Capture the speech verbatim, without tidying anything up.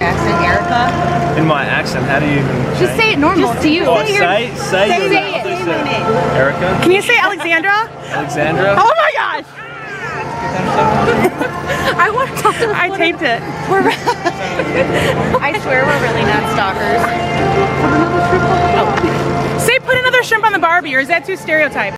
Accent, Erica. In my accent, how do you even Just say it normal to you. Oh, say, say, say, say, your say it. Say it. Erica? Can you say Alexandra? Alexandra? Oh my gosh! I want to talk to I taped it. We're I swear we're really not stalkers. Say put another shrimp on the Barbie, or is that too stereotyped?